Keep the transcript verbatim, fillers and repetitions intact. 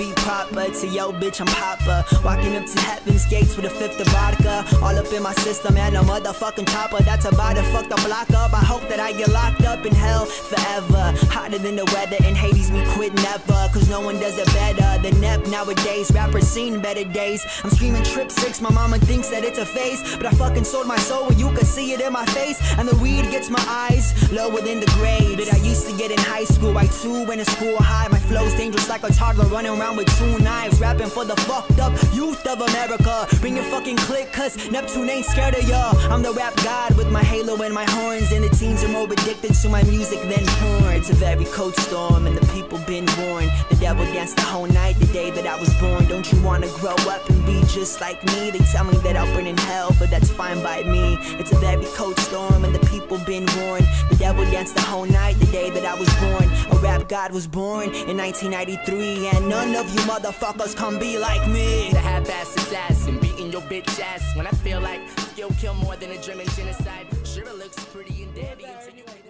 be proper. To yo bitch, I'm Papa. Walking up to heaven's gates with a fifth of vodka. All up in my system and a motherfucking chopper. That's about to fuck the block up. I hope that I get locked up in hell forever. Hotter than the weather in Hades, me quit never. Cause no one does it better than Nep nowadays. Rappers seen better days. I'm screaming trip six, my mama thinks that it's a phase. But I fucking sold my soul where you could see it in my face. And the weed gets my eyes lower than the grade that I used to get in high school. I too went to school high. My flow's dangerous like a toddler running around with two knives. Rapping for the fucked up youth of America. Bring your fucking click, cause Neptune ain't scared of y'all. I'm the rap god with my halo and my horns. And the teens are more addicted to my music than porn. It's a very cold storm and the people been warned. The devil danced the whole night the day that I was born. Don't you wanna grow up and be just like me? They tell me that I'll burn in hell, but that's fine by me. It's a very cold storm and the people been warned. The devil danced the whole night the day that I was born. A rap god was born in nineteen ninety-three, and none of you motherfuckers come be like me. The half-ass assassin beating your bitch ass when I feel like skill kill more than a German genocide. Sure, it looks pretty and dandy until you